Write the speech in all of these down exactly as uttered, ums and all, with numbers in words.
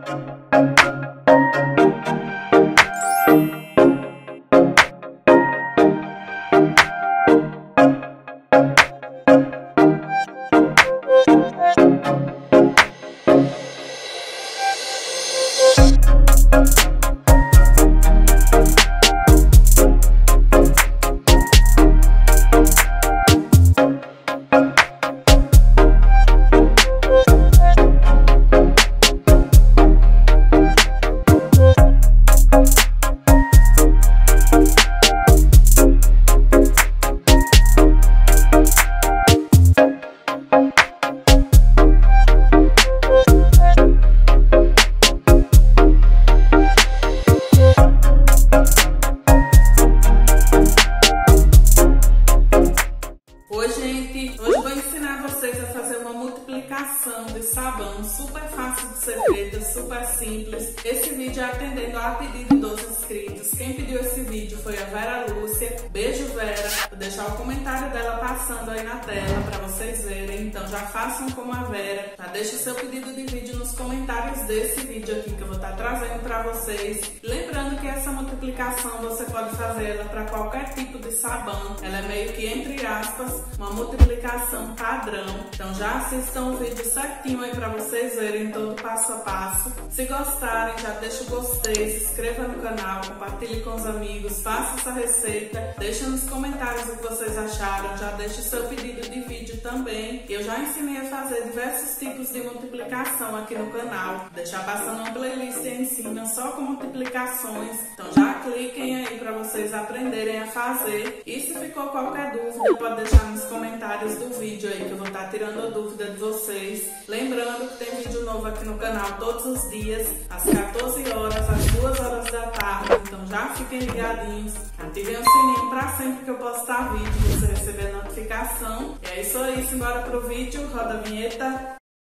De sabão, super fácil de ser feita, super simples. Esse vídeo é atendendo a pedido dos inscritos. Quem pediu esse vídeo foi a Vera Lúcia. Beijo, Vera. Vou deixar o comentário dela passando aí na tela para vocês verem. Então já façam como a Vera. Já deixa o seu pedido de vídeo nos comentários desse vídeo aqui que eu vou estar trazendo para vocês. Lembrando que essa multiplicação você pode fazer ela para qualquer tipo de sabão. Ela é meio que, entre aspas, uma multiplicação padrão. Então já assistam o vídeo certinho aí pra vocês verem todo passo a passo. Se gostarem, já deixa o gostei, se inscreva no canal, compartilhe com os amigos, faça essa receita, deixa nos comentários o que vocês acharam, já deixa o seu pedido de vídeo também. Eu já ensinei a fazer diversos tipos de multiplicação aqui no canal, vou deixar passando uma playlist aí em cima só com multiplicações, então já cliquem aí pra vocês aprenderem a fazer. E se ficou qualquer dúvida, pode deixar nos comentários do vídeo aí que eu vou estar tirando a dúvida de vocês. Lembrando que tem vídeo novo aqui no canal todos os dias, às quatorze horas, às duas horas da tarde. Então já fiquem ligadinhos, ativem o sininho para sempre que eu postar vídeo, você receber a notificação. E é isso aí, simbora pro vídeo, roda a vinheta.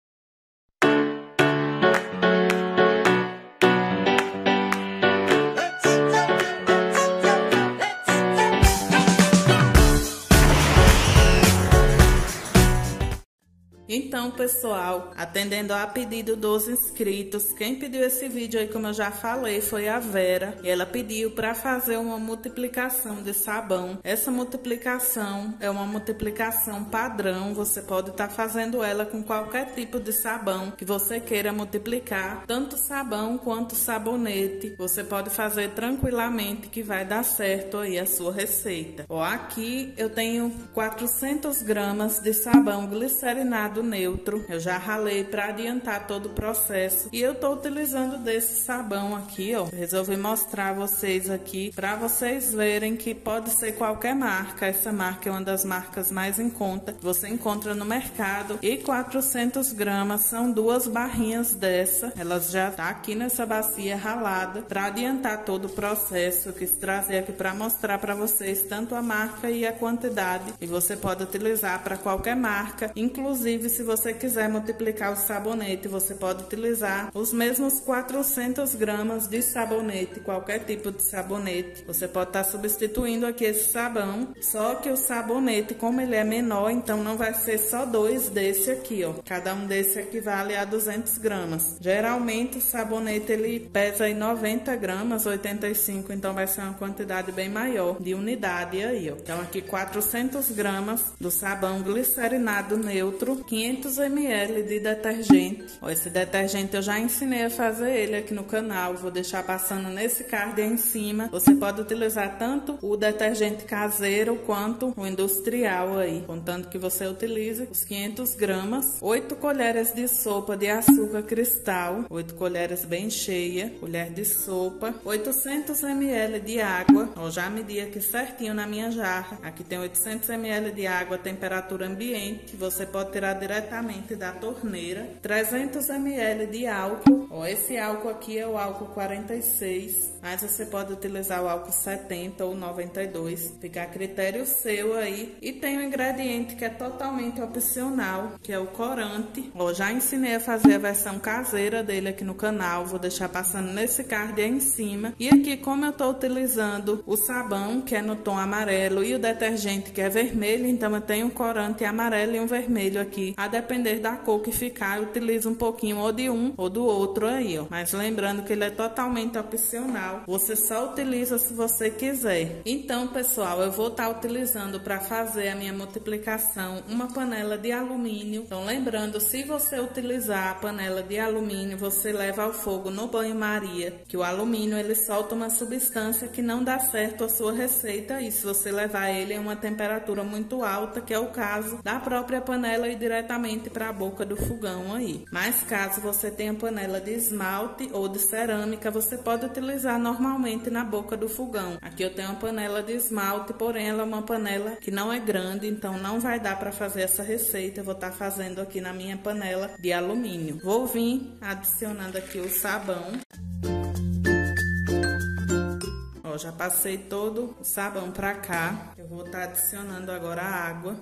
Então, pessoal, atendendo a pedido dos inscritos, quem pediu esse vídeo aí, como eu já falei, foi a Vera. E ela pediu para fazer uma multiplicação de sabão. Essa multiplicação é uma multiplicação padrão. Você pode estar tá fazendo ela com qualquer tipo de sabão que você queira multiplicar. Tanto sabão quanto sabonete. Você pode fazer tranquilamente que vai dar certo aí a sua receita. Ó, aqui eu tenho quatrocentas gramas de sabão glicerinado neutro. Eu já ralei para adiantar todo o processo e eu tô utilizando desse sabão aqui, ó. Resolvi mostrar a vocês aqui para vocês verem que pode ser qualquer marca. Essa marca é uma das marcas mais em conta que você encontra no mercado e quatrocentas gramas são duas barrinhas dessa. Elas já tá aqui nessa bacia ralada para adiantar todo o processo. Eu quis trazer aqui para mostrar para vocês tanto a marca e a quantidade e você pode utilizar para qualquer marca, inclusive se você quiser multiplicar o sabonete, você pode utilizar os mesmos quatrocentas gramas de sabonete, qualquer tipo de sabonete. Você pode estar substituindo aqui esse sabão, só que o sabonete, como ele é menor, então não vai ser só dois desse aqui, ó. Cada um desse equivale a duzentas gramas. Geralmente o sabonete ele pesa aí noventa gramas, oitenta e cinco, então vai ser uma quantidade bem maior de unidade aí, ó. Então aqui quatrocentas gramas do sabão glicerinado neutro, quinhentos mililitros de detergente. Ó, esse detergente eu já ensinei a fazer ele aqui no canal, vou deixar passando nesse card aí em cima. Você pode utilizar tanto o detergente caseiro quanto o industrial aí, contanto que você utilize os quinhentas gramas, oito colheres de sopa de açúcar cristal, oito colheres bem cheia, colher de sopa, oitocentos mililitros de água. Ó, já medi aqui certinho na minha jarra. Aqui tem oitocentos mililitros de água, temperatura ambiente, você pode tirar diretamente da torneira. Trezentos mililitros de álcool. Ó, esse álcool aqui é o álcool quarenta e seis, mas você pode utilizar o álcool setenta ou noventa e dois, fica a critério seu aí. E tem um ingrediente que é totalmente opcional, que é o corante. Ó, já ensinei a fazer a versão caseira dele aqui no canal, vou deixar passando nesse card aí em cima. E aqui, como eu tô utilizando o sabão, que é no tom amarelo, e o detergente, que é vermelho, então eu tenho um corante amarelo e um vermelho aqui, a depender depender da cor que ficar, utiliza um pouquinho ou de um ou do outro aí, ó. Mas lembrando que ele é totalmente opcional, você só utiliza se você quiser. Então, pessoal, eu vou estar utilizando para fazer a minha multiplicação uma panela de alumínio. Então, lembrando, se você utilizar a panela de alumínio, você leva ao fogo no banho-maria, que o alumínio ele solta uma substância que não dá certo a sua receita, e se você levar ele em uma temperatura muito alta, que é o caso da própria panela, e diretamente para a boca do fogão aí. Mas caso você tenha panela de esmalte ou de cerâmica, você pode utilizar normalmente na boca do fogão. Aqui eu tenho uma panela de esmalte, porém ela é uma panela que não é grande, então não vai dar para fazer essa receita. Eu vou estar fazendo aqui na minha panela de alumínio. Vou vir adicionando aqui o sabão. Ó, já passei todo o sabão para cá. Eu vou estar adicionando agora a água.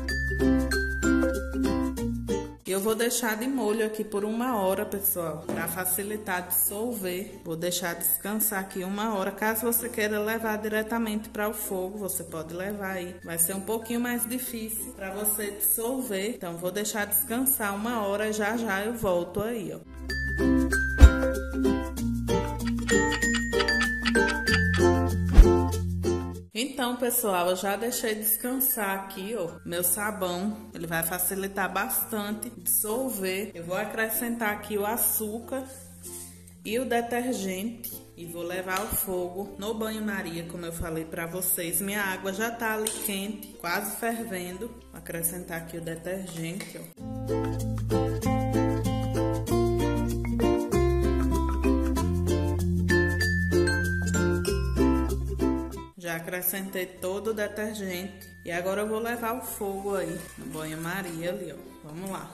Eu vou deixar de molho aqui por uma hora, pessoal, para facilitar dissolver. Vou deixar descansar aqui uma hora. Caso você queira levar diretamente para o fogo, você pode levar aí. Vai ser um pouquinho mais difícil para você dissolver. Então, vou deixar descansar uma hora e já já eu volto aí, ó. Então, pessoal, eu já deixei descansar aqui, ó, meu sabão. Ele vai facilitar bastante dissolver. Eu vou acrescentar aqui o açúcar e o detergente e vou levar ao fogo no banho-maria, como eu falei pra vocês. Minha água já tá ali quente, quase fervendo. Vou acrescentar aqui o detergente, ó. Já acrescentei todo o detergente e agora eu vou levar o fogo aí no banho-maria ali, ó. Vamos lá.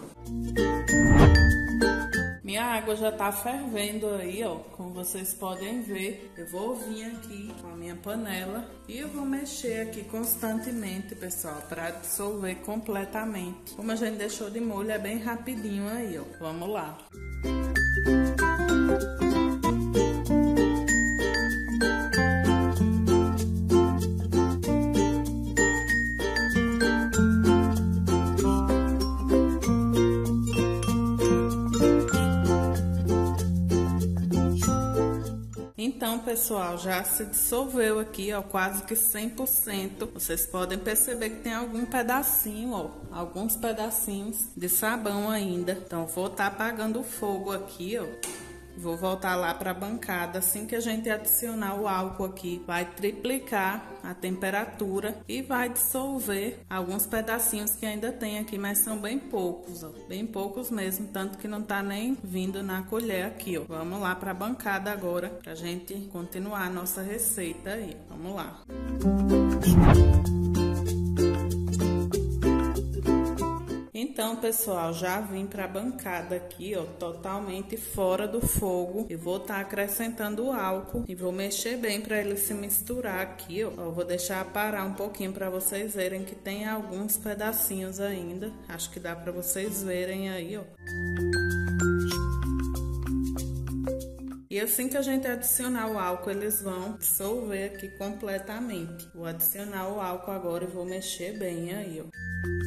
Minha água já tá fervendo aí, ó, como vocês podem ver. Eu vou vir aqui com a minha panela e eu vou mexer aqui constantemente, pessoal, para dissolver completamente. Como a gente deixou de molho, é bem rapidinho aí, ó. Vamos lá. Então, pessoal, já se dissolveu aqui, ó, quase que cem por cento. Vocês podem perceber que tem algum pedacinho, ó, alguns pedacinhos de sabão ainda. Então, vou estar apagando o fogo aqui, ó. Vou voltar lá para a bancada. Assim que a gente adicionar o álcool aqui, vai triplicar a temperatura e vai dissolver alguns pedacinhos que ainda tem aqui, mas são bem poucos, ó, bem poucos mesmo, tanto que não tá nem vindo na colher aqui, ó. Vamos lá para a bancada agora, pra gente continuar a nossa receita aí. Vamos lá. Então, pessoal, já vim para a bancada aqui, ó, totalmente fora do fogo. E vou estar tá acrescentando o álcool e vou mexer bem para ele se misturar aqui, ó. Eu vou deixar parar um pouquinho para vocês verem que tem alguns pedacinhos ainda. Acho que dá para vocês verem aí, ó. E assim que a gente adicionar o álcool, eles vão dissolver aqui completamente. Vou adicionar o álcool agora e vou mexer bem aí, ó.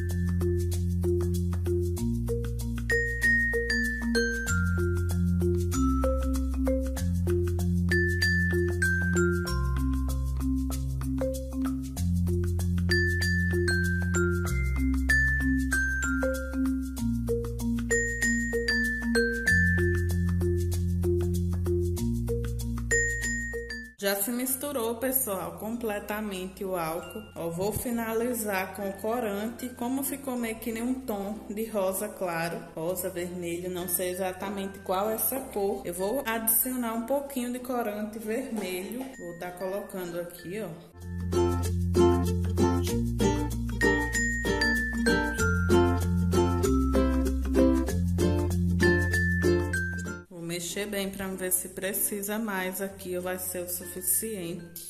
Já se misturou, pessoal, completamente o álcool. Eu vou finalizar com o corante. Como ficou meio que nem um tom de rosa claro, rosa, vermelho, não sei exatamente qual é essa cor. Eu vou adicionar um pouquinho de corante vermelho. Vou estar colocando aqui, ó. Mexer bem para ver se precisa mais aqui ou vai ser o suficiente.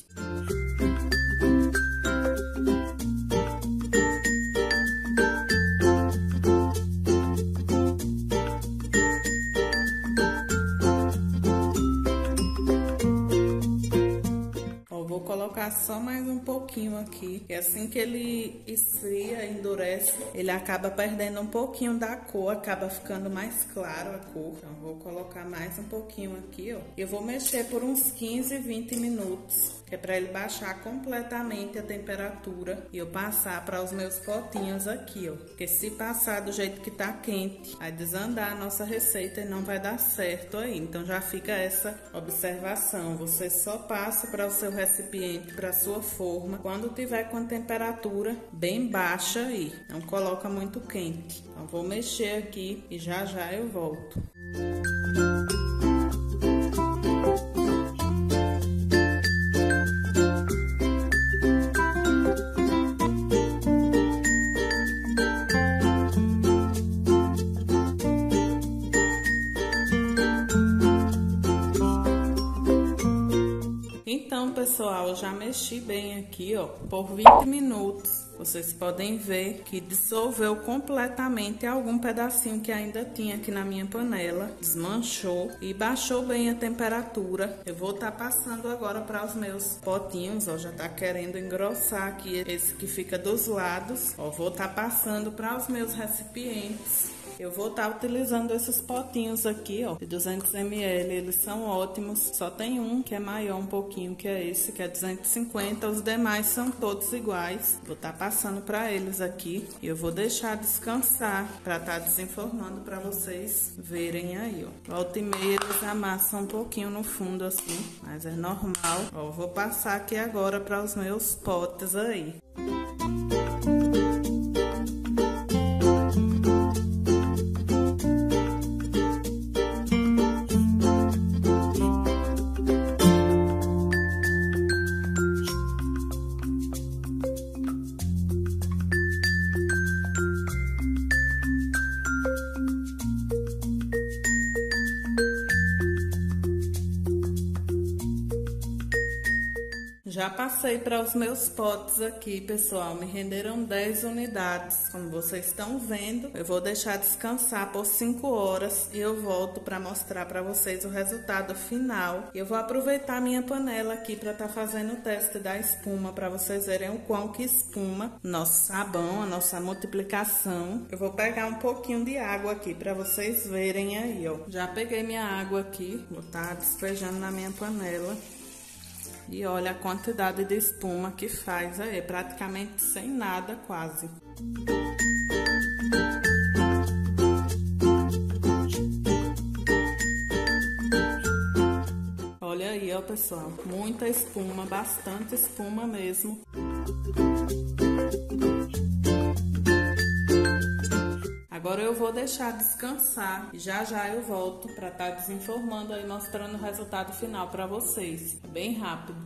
colocar só mais um pouquinho aqui. E assim que ele esfria, endurece, ele acaba perdendo um pouquinho da cor, acaba ficando mais claro a cor. Então vou colocar mais um pouquinho aqui, ó. Eu vou mexer por uns quinze, vinte minutos, que é para ele baixar completamente a temperatura e eu passar para os meus potinhos aqui, ó. Porque se passar do jeito que tá quente, vai desandar a nossa receita e não vai dar certo aí. Então já fica essa observação. Você só passa para o seu recipiente, para a sua forma, quando tiver com a temperatura bem baixa aí. Não coloca muito quente. Então vou mexer aqui e já já eu volto. Então, pessoal, eu já mexi bem aqui, ó, por vinte minutos. Vocês podem ver que dissolveu completamente algum pedacinho que ainda tinha aqui na minha panela. Desmanchou e baixou bem a temperatura. Eu vou estar passando agora para os meus potinhos, ó, já tá querendo engrossar aqui esse que fica dos lados. Ó, vou estar passando para os meus recipientes. Eu vou estar utilizando esses potinhos aqui, ó, de duzentos mililitros, eles são ótimos. Só tem um que é maior um pouquinho, que é esse, que é duzentos e cinquenta, os demais são todos iguais. Vou estar passando para eles aqui e eu vou deixar descansar para estar desenformando para vocês verem aí, ó. Volta e meia eles amassam um pouquinho no fundo assim, mas é normal. Ó, vou passar aqui agora para os meus potes aí. Já passei para os meus potes aqui, pessoal, me renderam dez unidades, como vocês estão vendo. Eu vou deixar descansar por cinco horas e eu volto para mostrar para vocês o resultado final. Eu vou aproveitar a minha panela aqui para estar tá fazendo o teste da espuma, para vocês verem o quão que espuma nosso sabão, a nossa multiplicação. Eu vou pegar um pouquinho de água aqui para vocês verem aí, ó. Já peguei minha água aqui, vou estar tá despejando na minha panela. E olha a quantidade de espuma que faz aí, praticamente sem nada quase. Olha aí, ó, pessoal, muita espuma, bastante espuma mesmo. Agora eu vou deixar descansar e já já eu volto para estar desenformando aí, mostrando o resultado final para vocês. É bem rápido.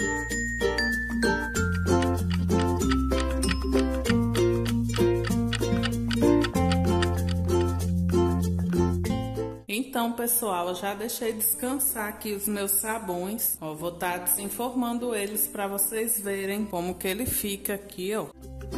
Então, pessoal, eu já deixei descansar aqui os meus sabões. Ó, vou estar desenformando eles para vocês verem como que ele fica aqui, ó.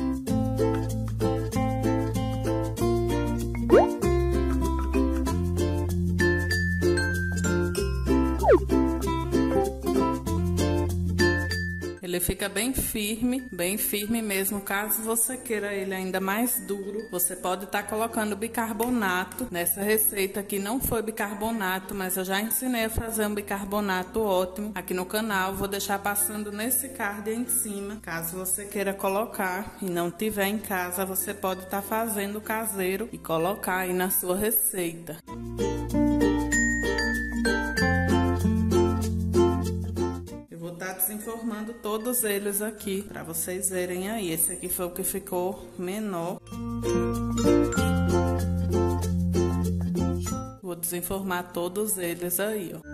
Ele fica bem firme, bem firme mesmo. Caso você queira ele ainda mais duro, você pode estar colocando bicarbonato. Nessa receita aqui não foi bicarbonato, mas eu já ensinei a fazer um bicarbonato ótimo aqui no canal. Vou deixar passando nesse card em cima. Caso você queira colocar e não tiver em casa, você pode estar fazendo caseiro e colocar aí na sua receita. Tá desenformando todos eles aqui para vocês verem aí. Esse aqui foi o que ficou menor. Vou desenformar todos eles aí, ó.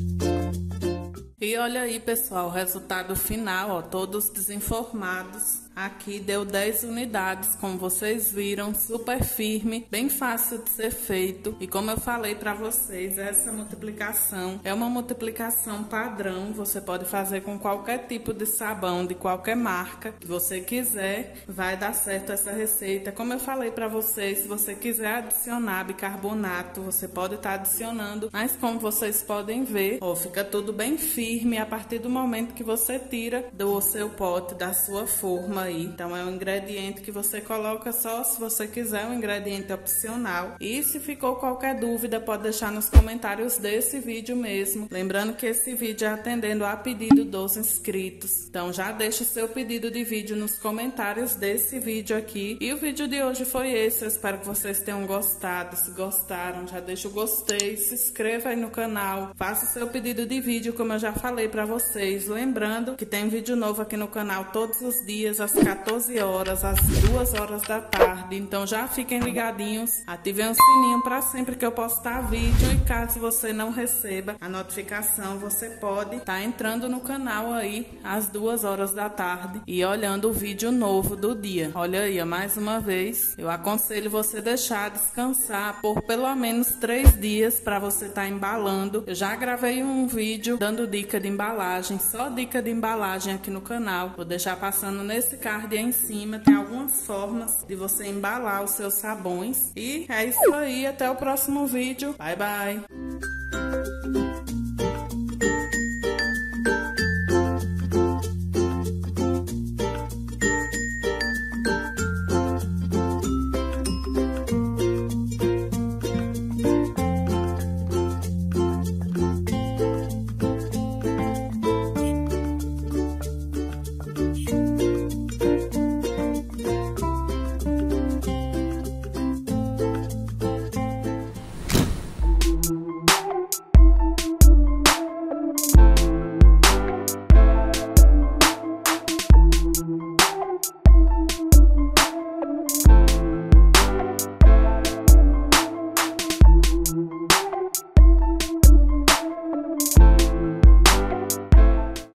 E olha aí, pessoal, o resultado final, ó, todos desenformados. Aqui deu dez unidades, como vocês viram, super firme, bem fácil de ser feito. E como eu falei para vocês, essa multiplicação é uma multiplicação padrão. Você pode fazer com qualquer tipo de sabão, de qualquer marca que você quiser, vai dar certo essa receita. Como eu falei para vocês, se você quiser adicionar bicarbonato, você pode estar adicionando, mas como vocês podem ver, ó, fica tudo bem firme a partir do momento que você tira do seu pote, da sua forma aí. Então é um ingrediente que você coloca só se você quiser, um ingrediente opcional. E se ficou qualquer dúvida, pode deixar nos comentários desse vídeo mesmo. Lembrando que esse vídeo é atendendo a pedido dos inscritos. Então já deixa o seu pedido de vídeo nos comentários desse vídeo aqui. E o vídeo de hoje foi esse. Eu espero que vocês tenham gostado. Se gostaram, já deixa o gostei, se inscreva aí no canal, faça o seu pedido de vídeo, como eu já falei para vocês. Lembrando que tem vídeo novo aqui no canal todos os dias, às quatorze horas, às duas horas da tarde. Então já fiquem ligadinhos, ativem o sininho para sempre que eu postar vídeo. E caso você não receba a notificação, você pode estar tá entrando no canal aí às duas horas da tarde e olhando o vídeo novo do dia. Olha aí, mais uma vez, eu aconselho você deixar descansar por pelo menos três dias para você estar tá embalando. Eu já gravei um vídeo dando dica de embalagem, só dica de embalagem aqui no canal. Vou deixar passando nesse card aí em cima, tem algumas formas de você embalar os seus sabões. E é isso aí, até o próximo vídeo. Bye, bye!